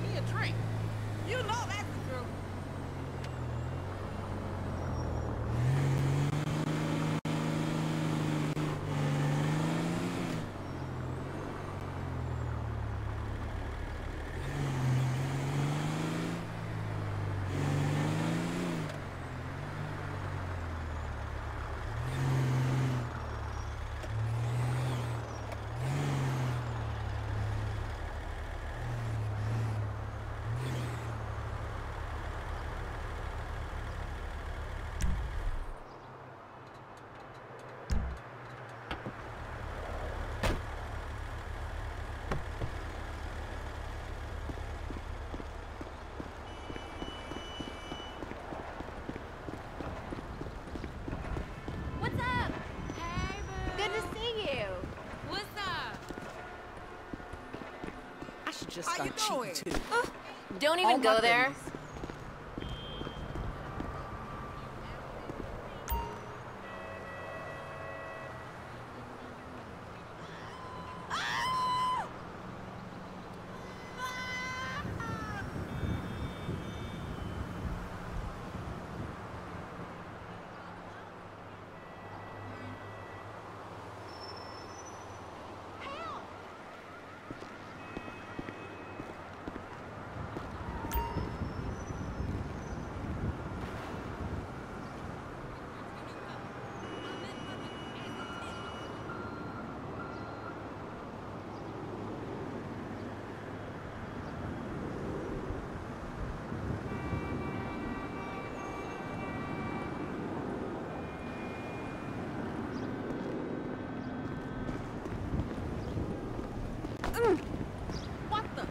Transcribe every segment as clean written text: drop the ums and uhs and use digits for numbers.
me a drink. You know that's the truth. Just start cheating too. Don't even go there. Goodness. What the?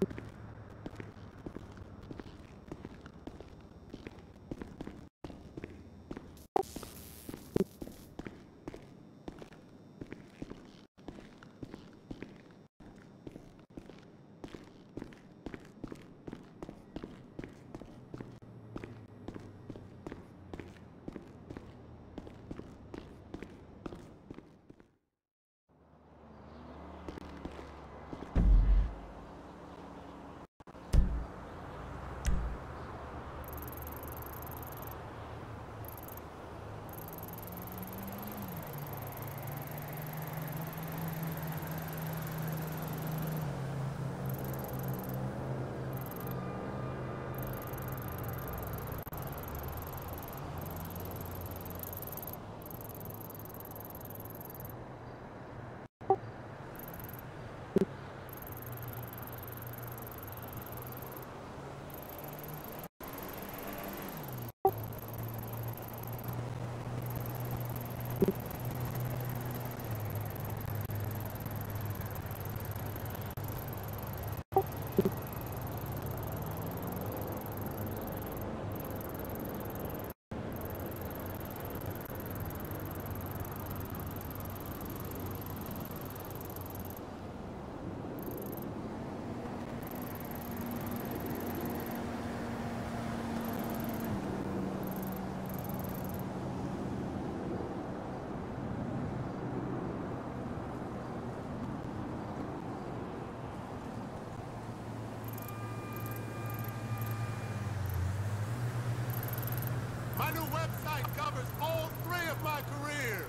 My new website covers all 3 of my careers.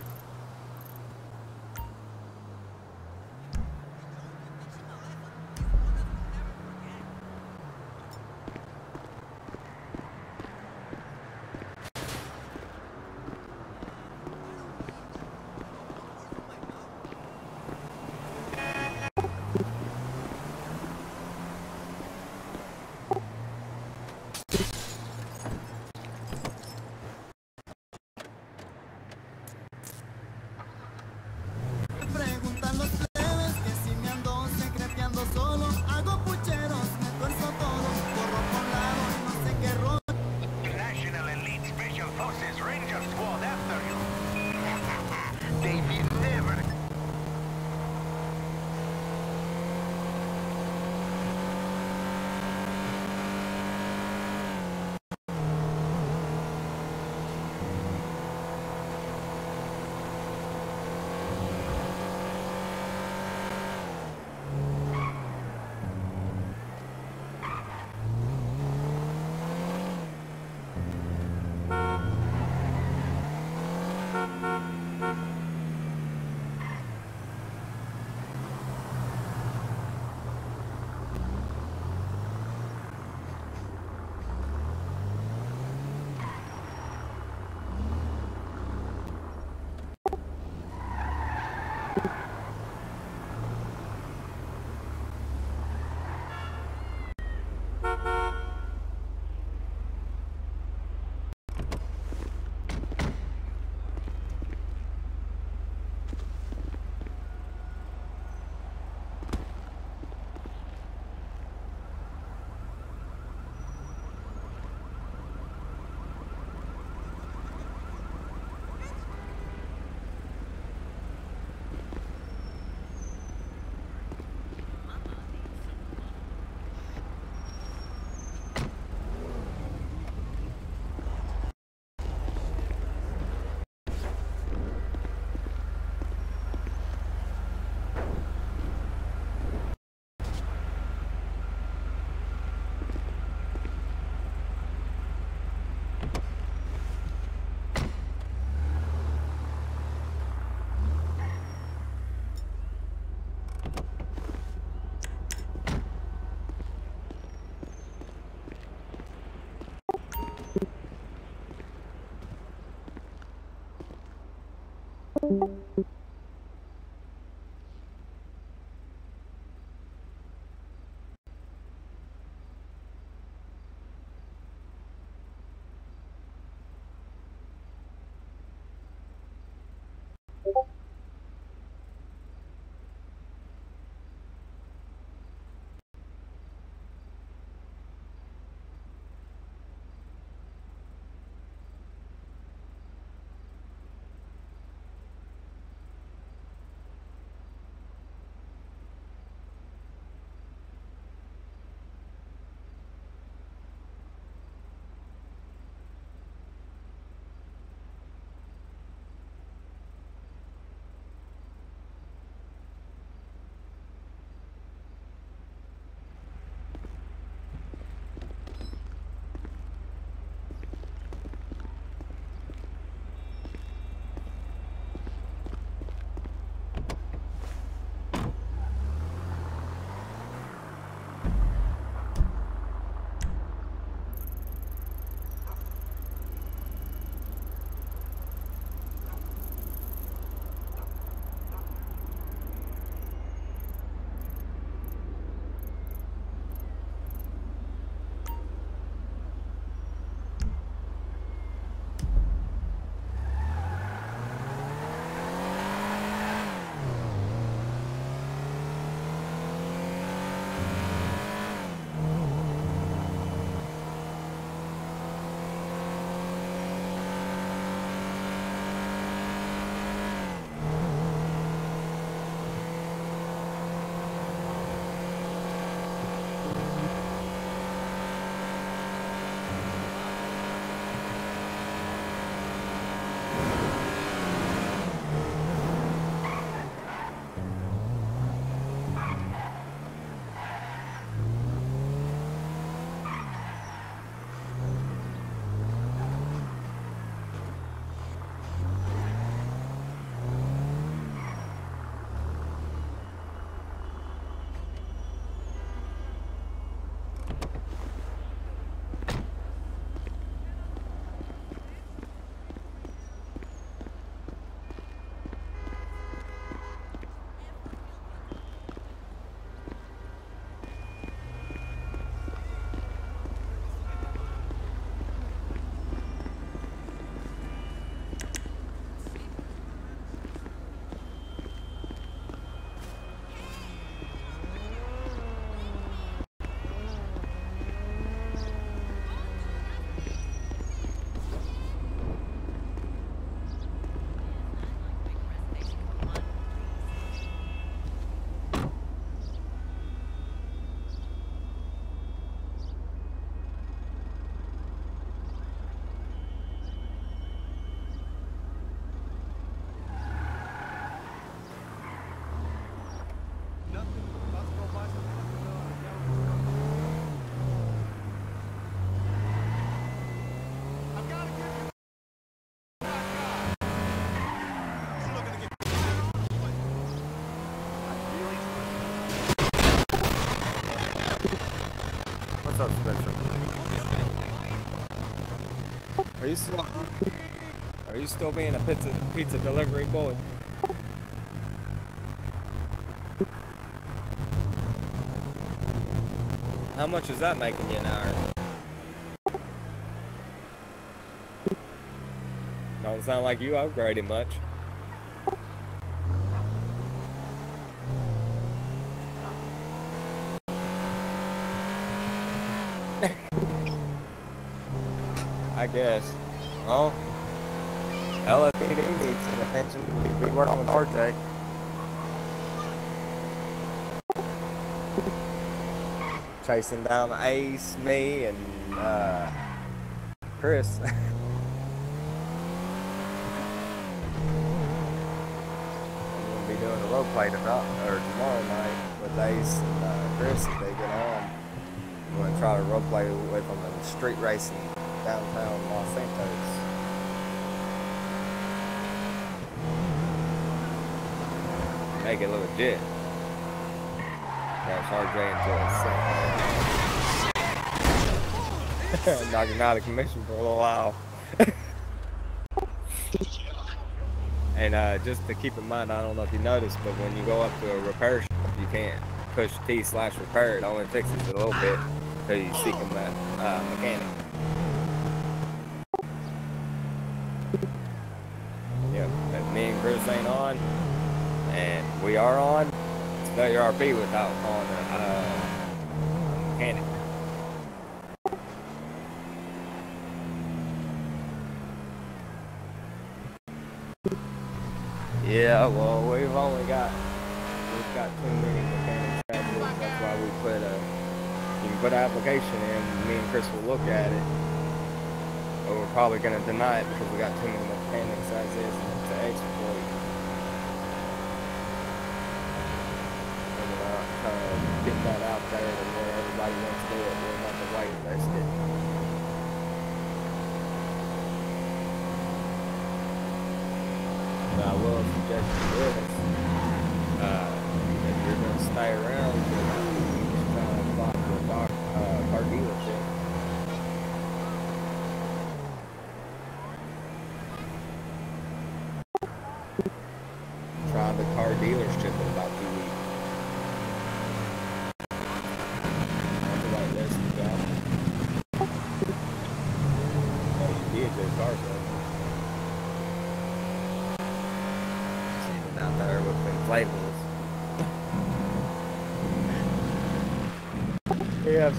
Preguntan los plebes que si me ando secreteando solo, hago pucheros, me tuerzo todo, corro por lado y no sé qué rollo. National Elite Special Forces Ranger Squad after you. They will never. What's up, Spencer? Are you still being a pizza delivery boy? How much is that making you an hour? Don't sound like you upgraded much. I guess. Well, LSPD needs some attention. We work on with RJ. Chasing down Ace, me, and Chris. I'm gonna be doing a role play tonight or tomorrow night with Ace and Chris if they get on. I'm gonna try to role play with them in street racing downtown Los Santos. Make it look legit. Crash RJ into a set. Knocking out of commission for a little while. And just to keep in mind, I don't know if you noticed, but when you go up to a repair shop, you can't push T/repair. It only fixes it a little bit until you seek a mechanic. Yep, if me and Chris ain't on, and we are on, it's WRP without on a mechanic. Yeah, well, we've got too many mechanics. That's why we put you can put an application in. Me and Chris will look at it, but we're probably gonna deny it because we got too many mechanics as is to exploit. Get that out there and where everybody wants to do it. We're not the whitelist it. But I will suggest you this. If you're going to stay around, you just try to apply for a car dealership. Try the car dealership in about 2 weeks. Cars out there with inflatables. Yes.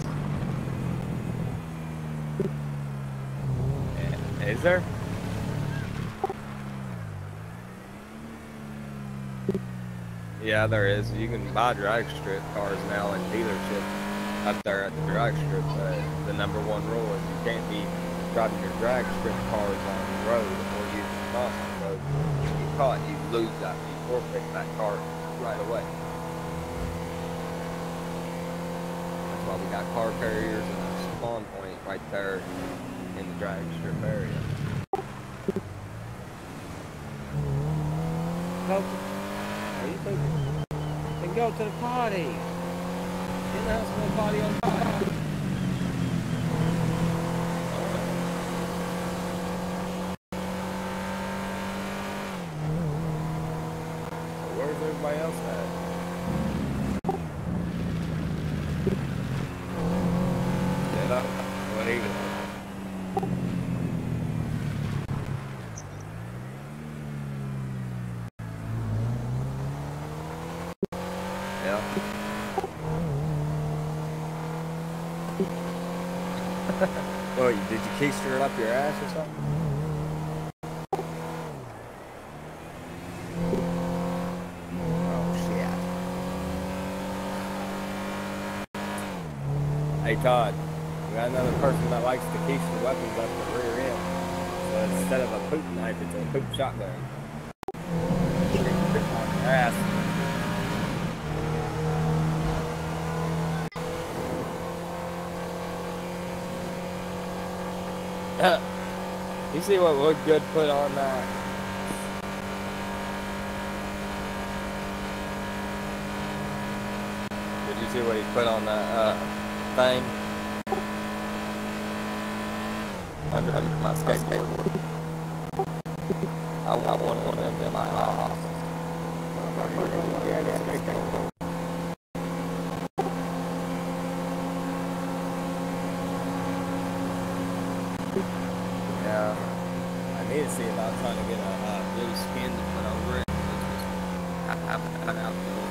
Is there? Yeah, there is. You can buy drag strip cars now in dealerships up there at the drag strip. The number one rule is you can't be driving your drag strip cars on the road or using the crossing road. If you get caught, you lose that. You forfeit that car. right away. That's why we got car carriers and a spawn point right there in the drag strip area. Are you thinking? Then go to the party. Get the house and the party on fire. Where's everybody else at? Get up. What even? Yeah. Oh, did you keister it up your ass or something? Hey Todd, we got another person that likes to keister weapons up the rear end. So instead of a poop knife, it's a poop shotgun. Ass. You see what Woodgood put on that? Did you see what he put on that thing? Under my skateboard. I want one of them in my house. Yeah, I need to see about trying to get a blue skin to put over it. I haven't cut out the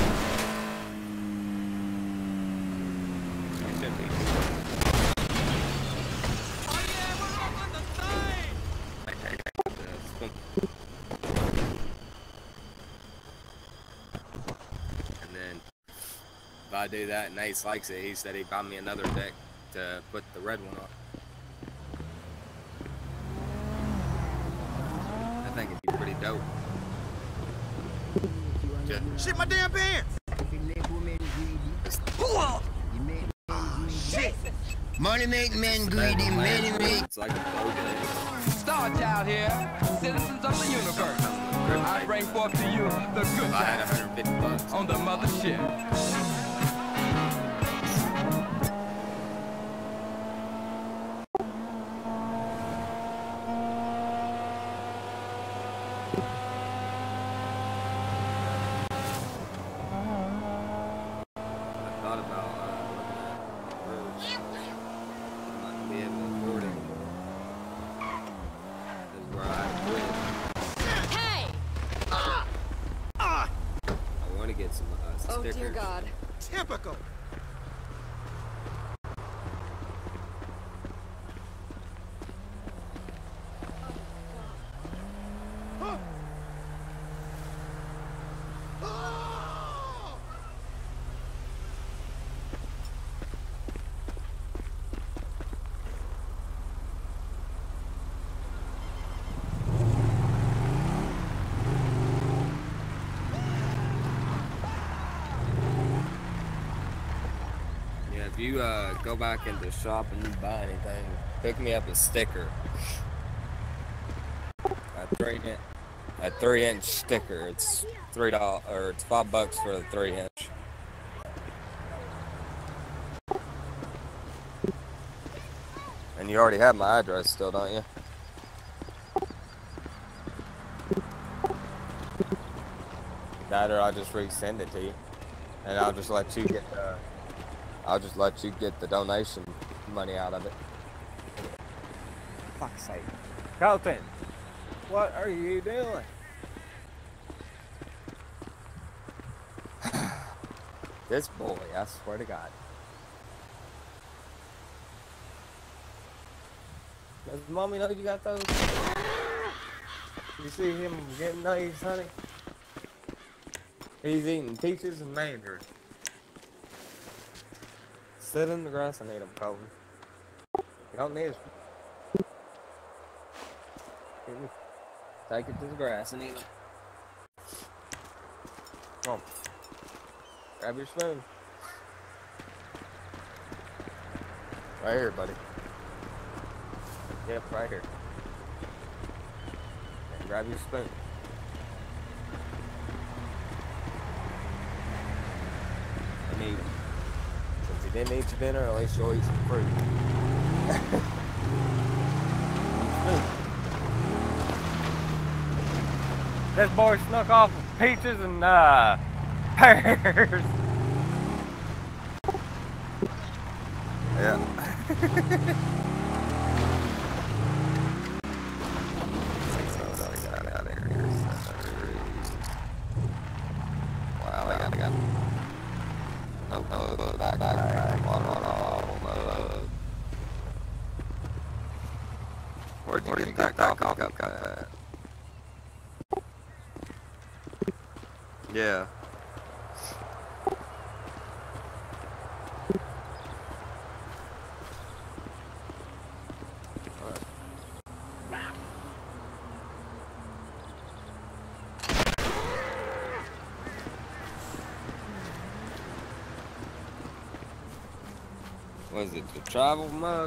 and then if I do that and Ace likes it, he said he'd buy me another deck to put the red one on. I think it'd be pretty dope. Shit my damn pants! Shit! Money make men greedy, money make... It's like a blowjob. Star Child here, citizens of the universe. I bring forth to you the good I had times $150 on the mothership. Oh, dear God. Typical. If you go back into the shop and you buy anything, pick me up a sticker. A 3-inch sticker. It's $3 or it's $5 for the 3-inch. And you already have my address still, don't you? That or I'll just resend it to you, and I'll just let you get the. I'll just let you get the donation money out of it. For fuck's sake. Colton, what are you doing? This boy, I swear to God. Does mommy know you got those? You see him getting these, honey? He's eating peaches and mandarins. Sit in the grass and eat them, Colton. You don't need it. Take it to the grass and eat them. Come on. Grab your spoon. Right here, buddy. Yep, right here. And grab your spoon. I need them. If you didn't eat your dinner, at least you'll eat some fruit. This boy snuck off with peaches and pears. Yeah. Wow, I got. Back. Where'd you get that coffee cup at? Yeah. Was it the travel mug?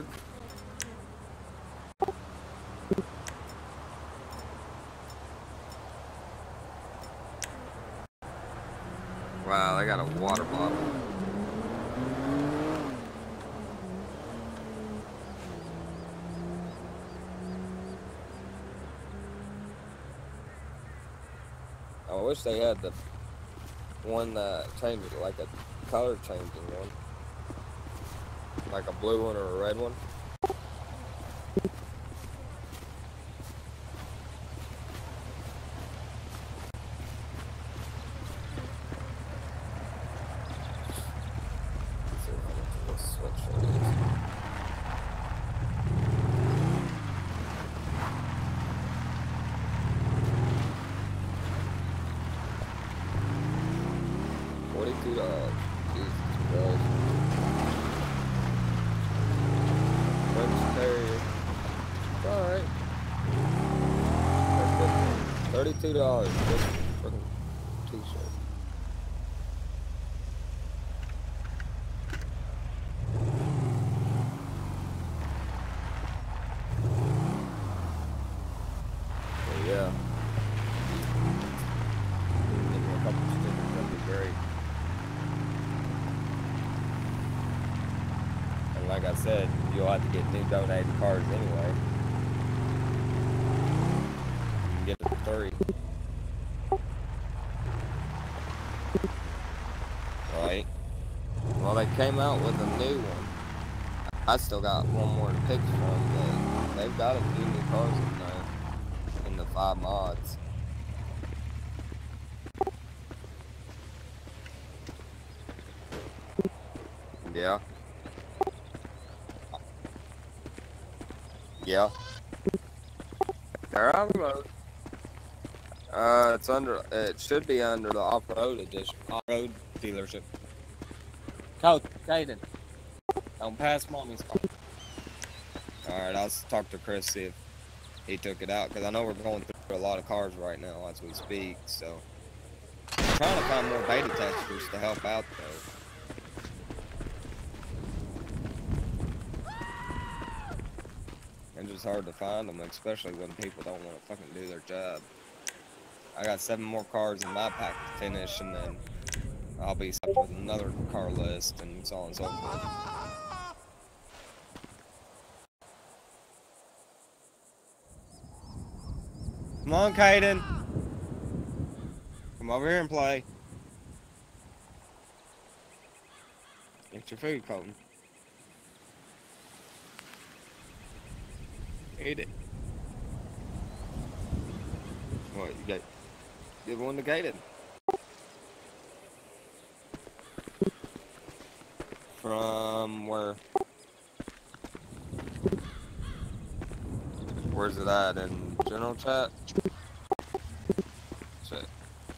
Wow, they got a water bottle. I wish they had the one that changes, like a color changing one. Like a blue one or a red one. $32 for this freaking t-shirt. So yeah. Give me a couple stickers, that'd be great. And like I said, you'll have to get new donated cards anyway. Get to 3. Right. Well, they came out with a new one. I still got one more to pick from, but they've got a few new cars in there in the 5 mods. Yeah. Yeah. They're on the road. It's under. It should be under the off-road edition, off-road dealership. Caden, don't pass mommy's car. All right, I'll talk to Chris, see if he took it out, because I know we're going through a lot of cars right now as we speak. So I'm trying to find more beta testers to help out though. It's just hard to find them, especially when people don't want to fucking do their job. I got 7 more cars in my pack to finish, and then I'll be set with another car list, and so on and so forth. Come on, Caden. Come over here and play. Get your food, Colton. Eat it. What, you got... Give one to Caden. From where? Where's it at? In general chat? Shit.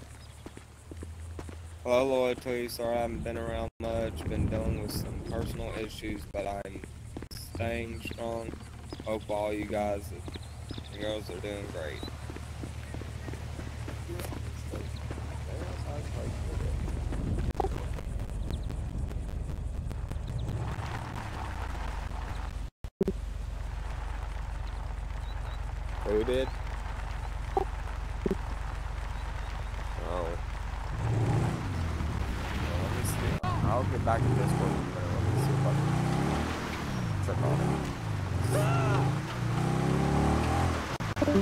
Hello, Loyalty. Sorry I haven't been around much. Been dealing with some personal issues, but I'm staying strong. Hope all you guys and girls are doing great. Who did? Oh. Well, let me see. I'll get back to Discord in a minute. Let me see if I can check on it.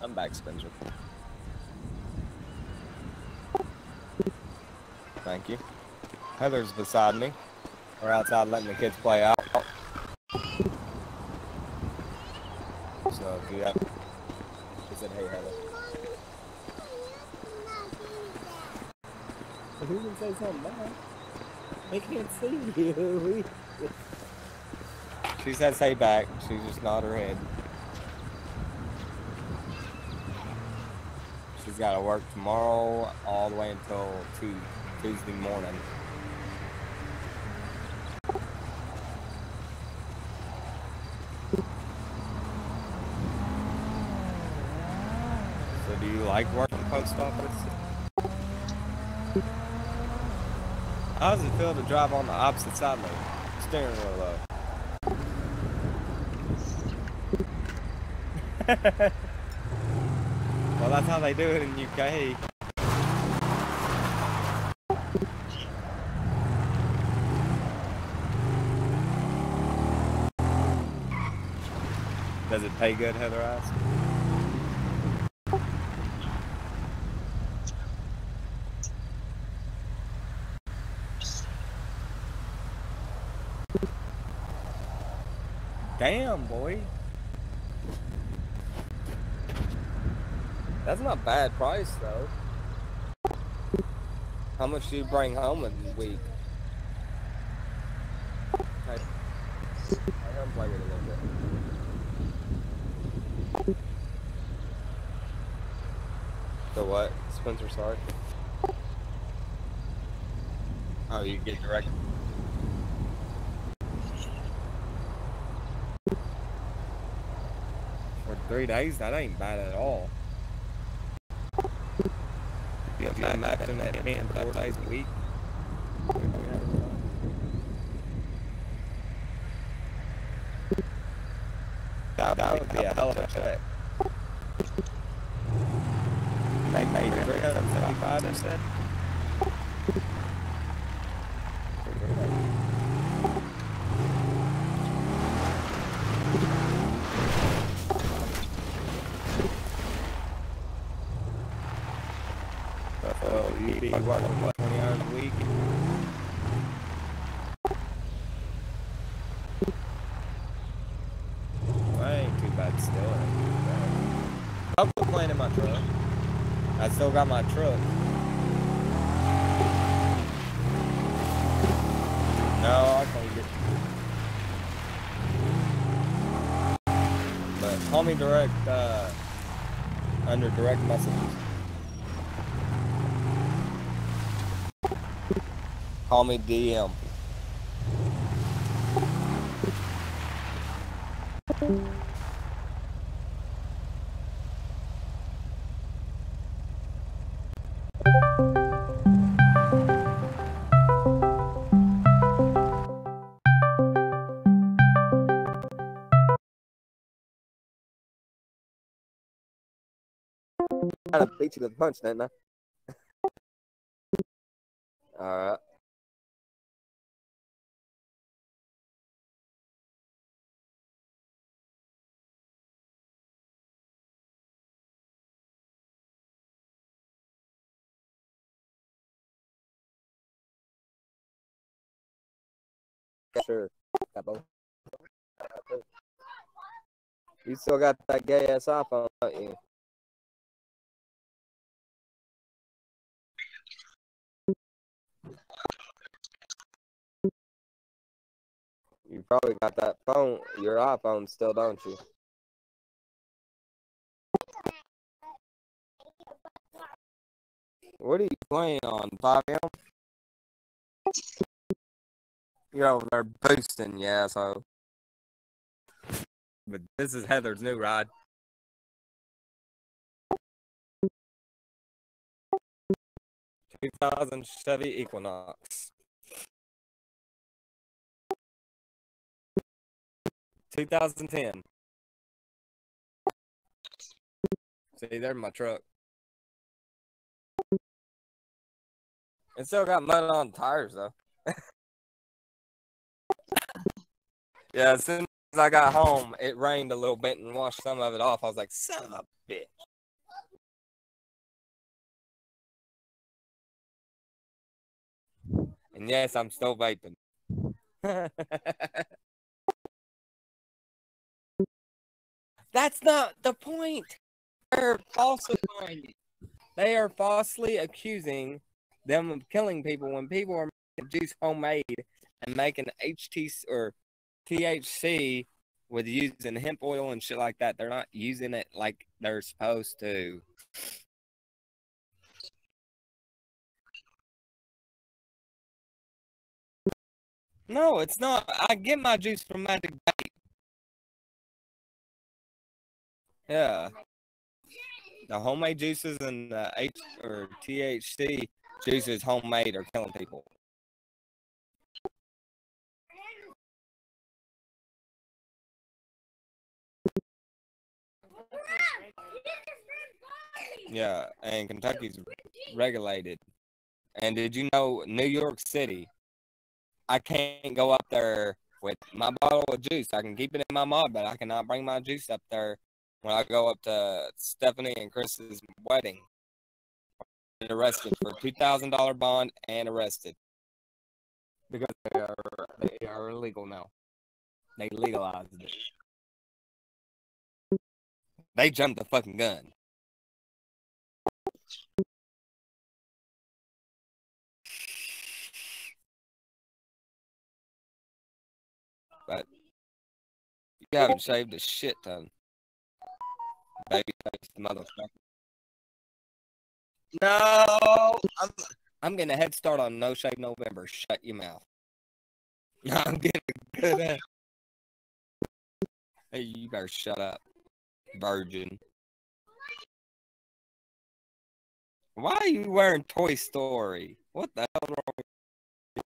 I'm back, Spencer. Thank you. Heather's beside me. We're outside letting the kids play out. So if you have... She said, hey, Heather. Who can say something bad? We can't see you. She says, hey, back. She just nodded her head. She's got to work tomorrow all the way until Tuesday morning. So do you like working post office? How does it feel to drive on the opposite side of the steering wheel though? Well, that's how they do it in UK. Does it pay good, Heather asked? Damn, boy. That's not a bad price, though. How much do you bring home a week? I unplug it a little bit. So what? Spencer, sorry? Oh, you get direct... For 3 days? That ain't bad at all. You imagine that being 4 days a week? That would be a hell of a check. They made it 375 instead. So you'd be working, what, 20 hours a week? That ain't too bad still. I'm still playing in my truck. I still got my truck. No, I can't get... But call me direct, under direct messages. Call me DM. I kind of beat you to the punch, didn't I? Alright. Sure. You still got that gay ass iPhone, don't you? You probably got that phone, your iPhone still, don't you? What are you playing on, 5M? You're over there boosting, yeah, so. But this is Heather's new ride. ...2000 Chevy Equinox. 2010. See, there's my truck. It still got mud on the tires, though. Yeah, as soon as I got home, it rained a little bit and washed some of it off. I was like, son of a bitch. And yes, I'm still vaping. That's not the point. They're falsifying it. They are falsely accusing them of killing people when people are making juice homemade and making HTC or THC with using hemp oil and shit like that. They're not using it like they're supposed to. No, it's not. I get my juice from Magic Vape. Yeah. The homemade juices and the THC juices homemade are killing people. Yeah, and Kentucky's regulated. And did you know New York City, I can't go up there with my bottle of juice. I can keep it in my mod, but I cannot bring my juice up there when I go up to Stephanie and Chris's wedding. Arrested for $2,000 bond and arrested. Because they are illegal now. They legalized it. They jumped the fucking gun. But you haven't shaved a shit ton. Baby face motherfucker. No! I'm getting a head start on No Shave November. Shut your mouth. I'm getting good at. Hey, you better shut up, virgin. Why are you wearing Toy Story? What the hell wrong with you?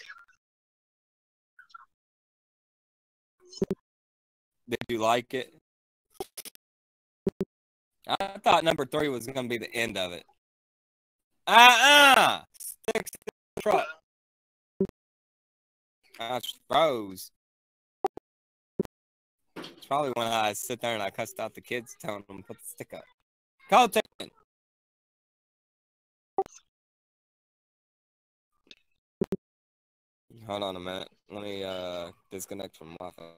Did you like it? I thought number 3 was going to be the end of it. Sticks to the truck. I froze. It's probably when I sit there and I cussed out the kids telling them to put the stick up. Call attention. Hold on a minute. Let me disconnect from Wi-Fi.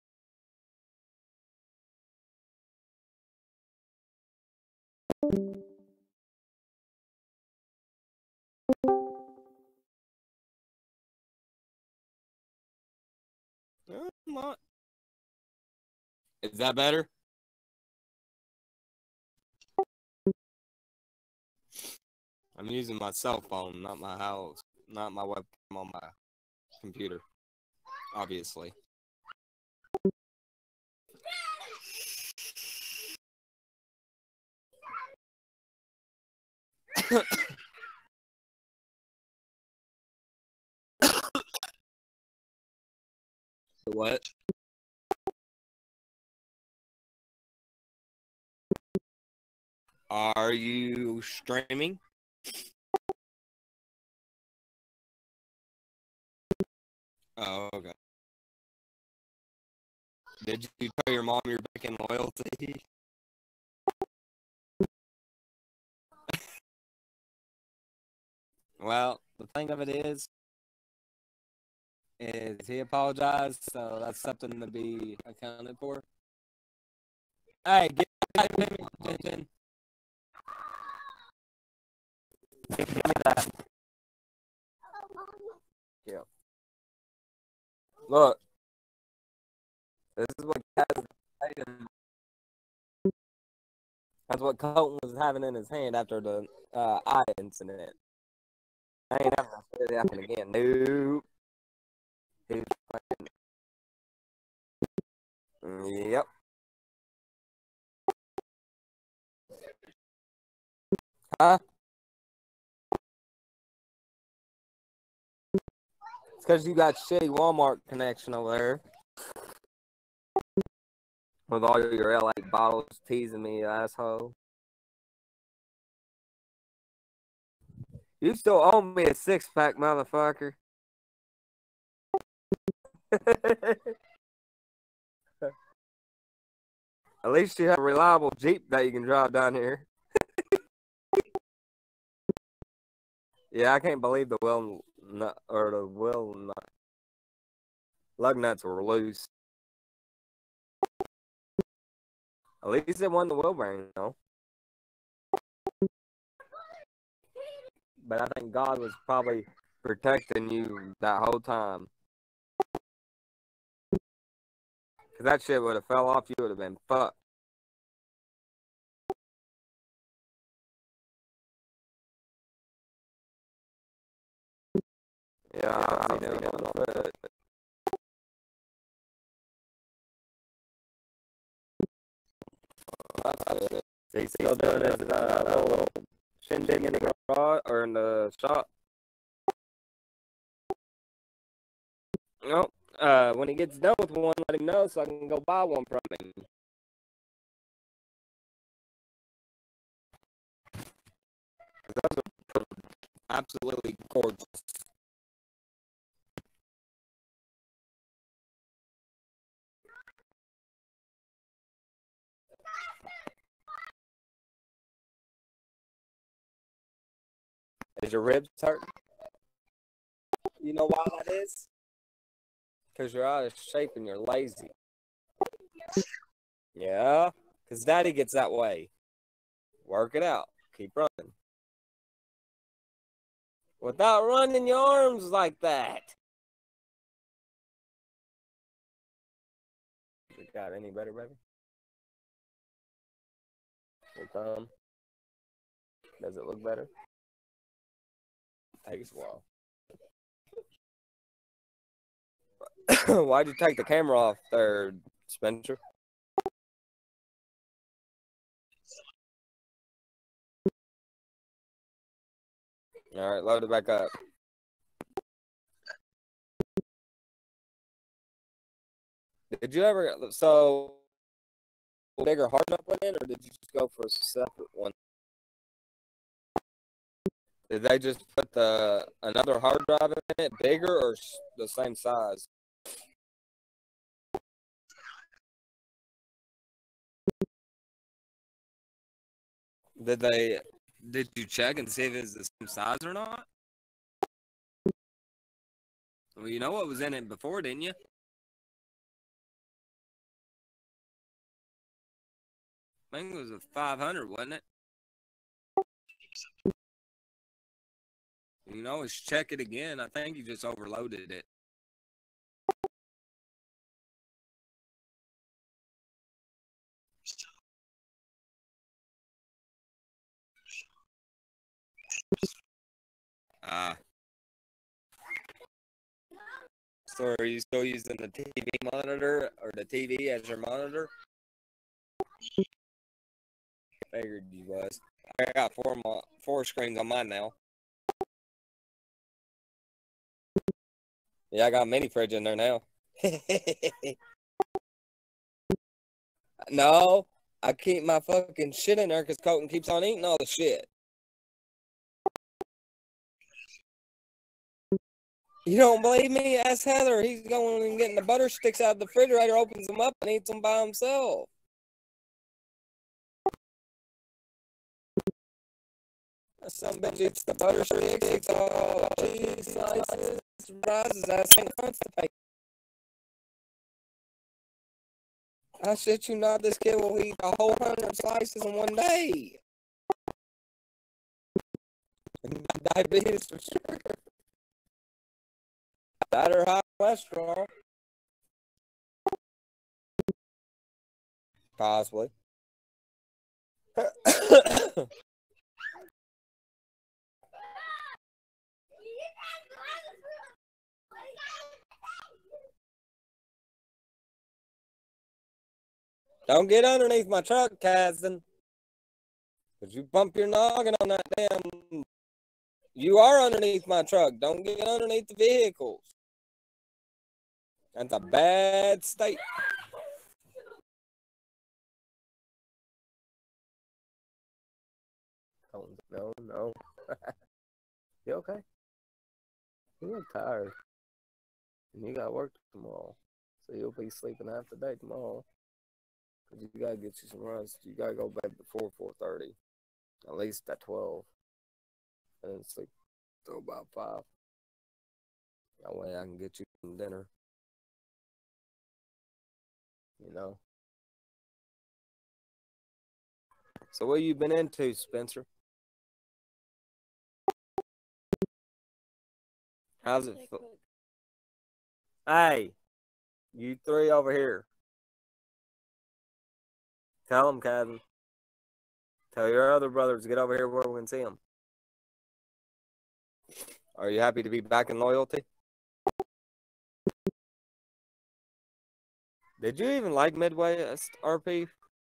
Is that better? I'm using my cell phone, not my house, not my webcam on my computer, obviously. What? Are you streaming? Oh, okay. Did you tell your mom you're back in loyalty? Well, the thing of it is he apologized, so that's something to be accounted for. Hey, give me attention. Give me that. Yeah. Look. This is what that's what Colton was having in his hand after the eye incident. I ain't having to happen again. Nope. He's fucking... Yep. Huh? It's because you got shitty Walmart connection over there. With all your LA bottles teasing me, you asshole. You still owe me a 6-pack, motherfucker. At least you have a reliable Jeep that you can drive down here. Yeah, I can't believe the nut, or the wheel nut. Lug nuts were loose. At least it wasn't the wheel bearing, though. But I think God was probably protecting you that whole time. Because that shit would have fell off, you would have been fucked. Yeah, I've seen it on the foot. So he's still doing his little shindig in the garage or in the shop. No, when he gets done with one, let him know so I can go buy one from him. Those are absolutely gorgeous. Is your ribs hurting? You know why that is? Because you're out of shape and you're lazy. Yeah, because daddy gets that way. Work it out. Keep running. Without running your arms like that. Is it got any better, baby? Your thumb? Does it look better? Takes a while. Why'd you take the camera off there, Spencer? All right, load it back up. Did you ever, so, bigger hard drive put in, or did you just go for a separate one? Did they just put another hard drive in it, bigger or the same size? Did you check and see if it's the same size or not? Well, you know what was in it before, didn't you? I think it was a 500, wasn't it? You can always check it again. I think you just overloaded it. So are you still using the TV monitor or the TV as your monitor? Figured you was. I got four screens on mine now. Yeah, I got a mini fridge in there now. No, I keep my fucking shit in there because Colton keeps on eating all the shit. You don't believe me? Ask Heather. He's going and getting the butter sticks out of the refrigerator, opens them up, and eats them by himself. Some bitch eats the butter sticks, all cheese slices, surprises, ass ain't constipated. I shit you not, this kid will eat a whole 100 slices in one day. Diabetes for sure. That or high cholesterol. Possibly. Don't get underneath my truck, Kazan. Because you bump your noggin on that damn... You are underneath my truck. Don't get underneath the vehicles. That's a bad state. Oh, no. You okay? You look tired. And you got work tomorrow. So you'll be sleeping half the day tomorrow. Because you got to get you some rest. You got to go bed before 4:30. At least at 12. And then sleep till about 5. That way I can get you some dinner. You know. So what you been into, Spencer? How's it feel? Hey, you three over here. Tell them, Kevin. Tell your other brothers to get over here where we can see them. Are you happy to be back in Loyalty? Did you even like Midwest RP?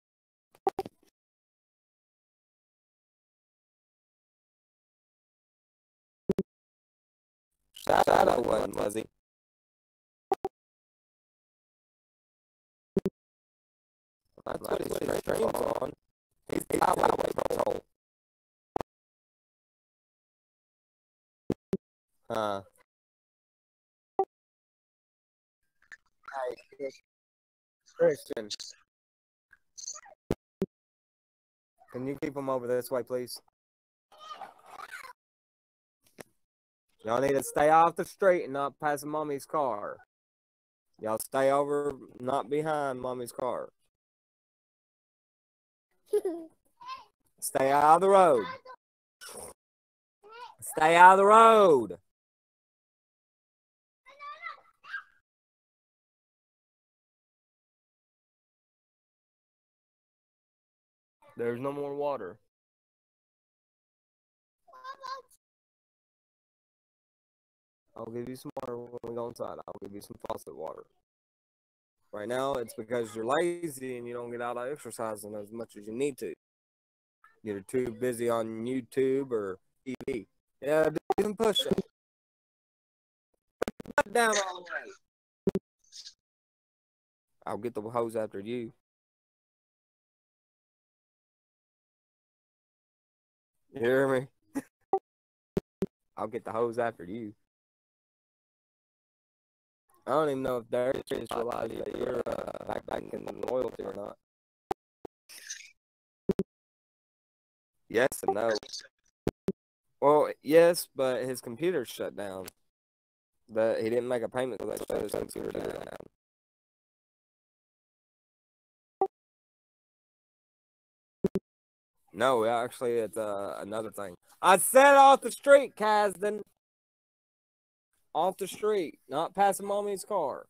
Shadow wasn't, was he? That's what his stream's on. He's the highway patrol. Huh. Hey, Christian. Can you keep him over this way, please? Y'all need to stay off the street and not pass Mommy's car. Y'all stay over, not behind Mommy's car. Stay out of the road. Stay out of the road. There's no more water. I'll give you some water when we go inside. I'll give you some faucet water. Right now, it's because you're lazy and you don't get out of exercising as much as you need to. You're too busy on YouTube or TV. Yeah, do some push-ups. Put down all the way. I'll get the hose after you. You hear me? I'll get the hose after you. I don't even know if Darius realized that you're back in Loyalty or not. Yes and no. Well, yes, but his computer shut down. But he didn't make a payment because they shut his computer down. No, actually, it's another thing. I said off the street, Kasdan. Off the street, not passing Mommy's car.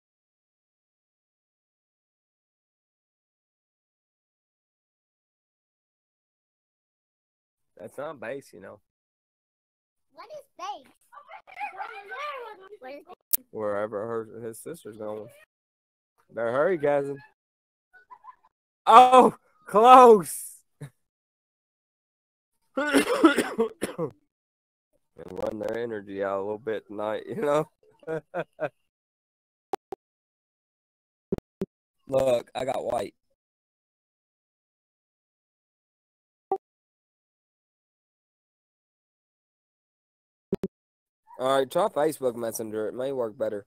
That's not base, you know. What is base? Where is base? Wherever his sister's going. Better hurry, Kasdan. Oh, close. And run their energy out a little bit tonight, you know? Look, I got white. All right, try Facebook Messenger. It may work better.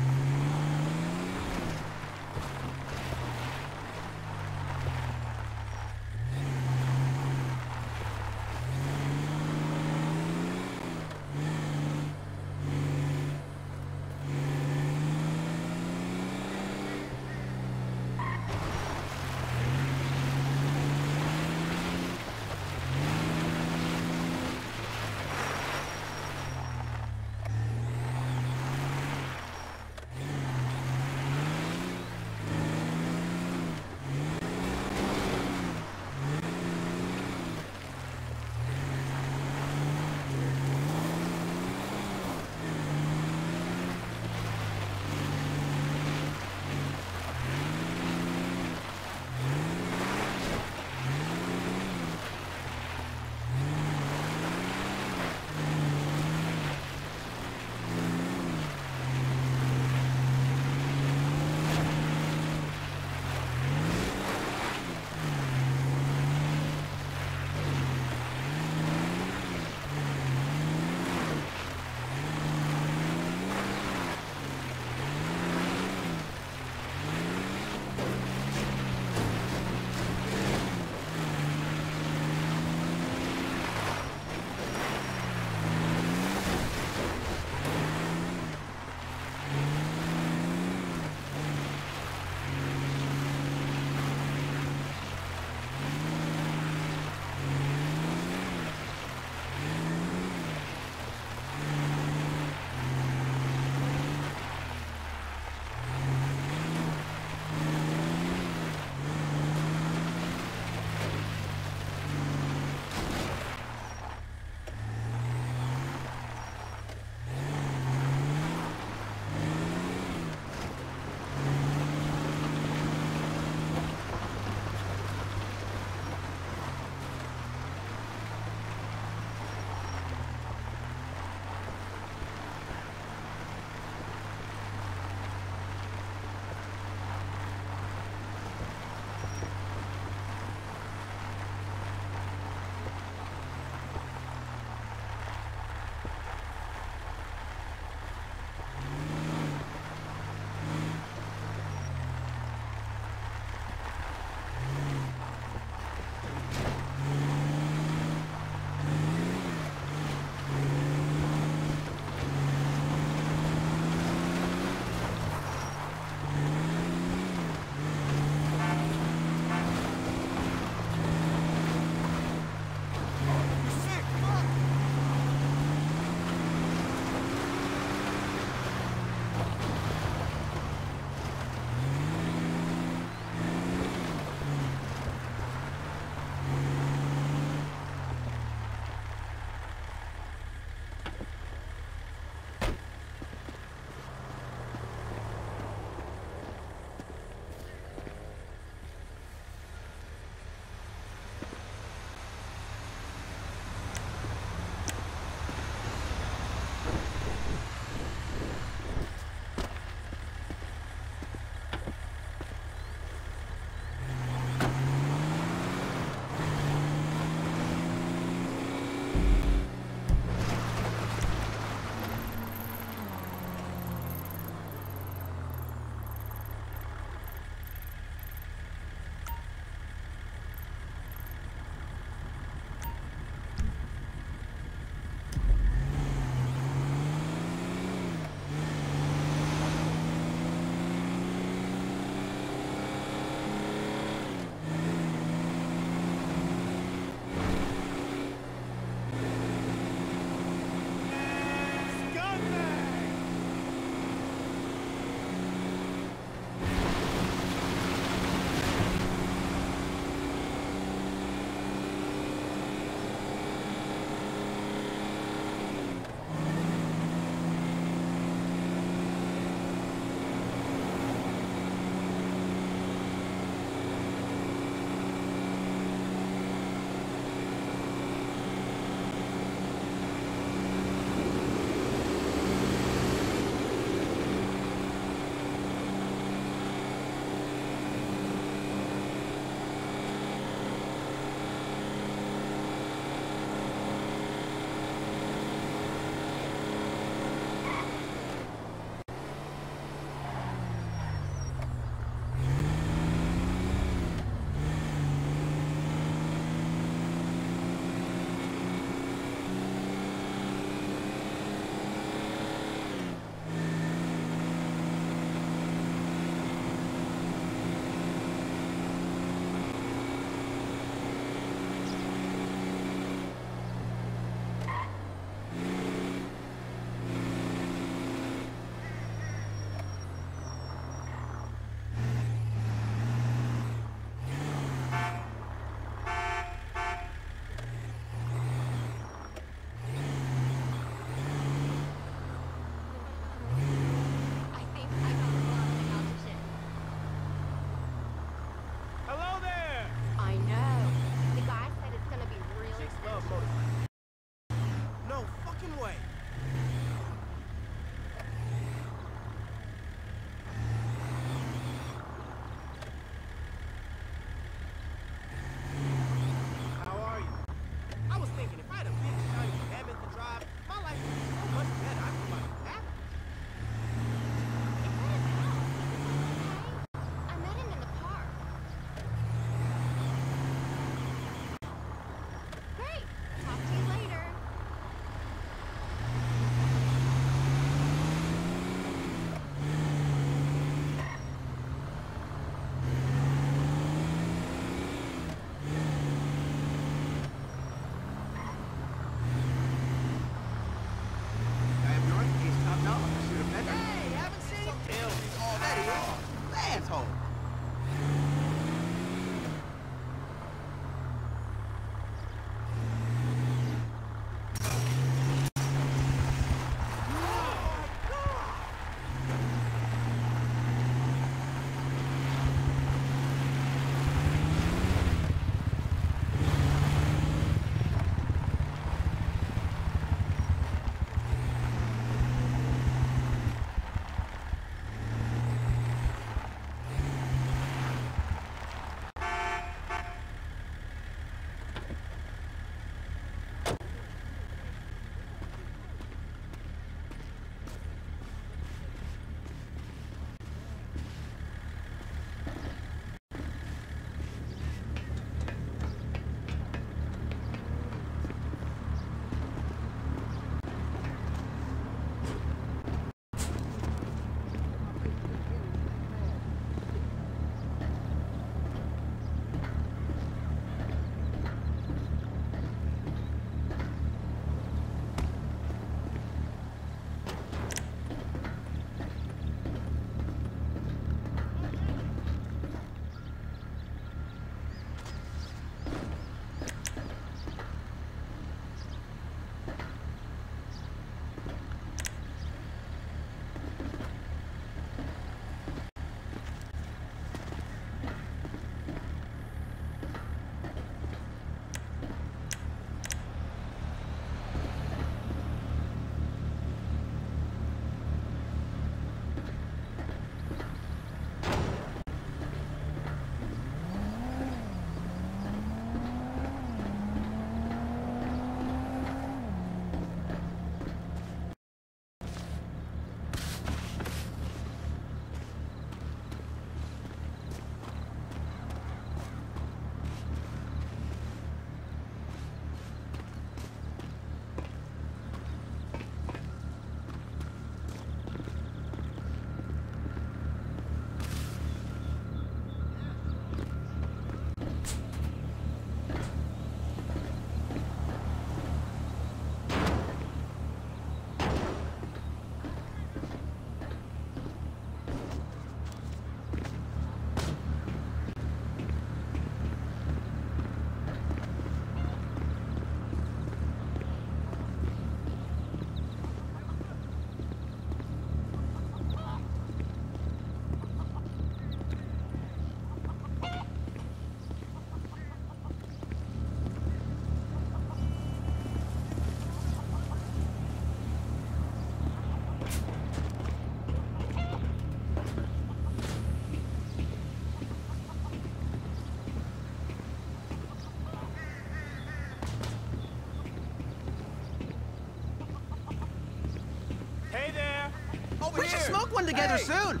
together soon.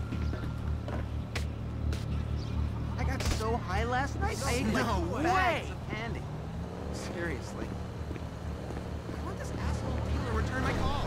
I got so high last night, I ate like bags of candy. Seriously. I want this asshole dealer to return my call.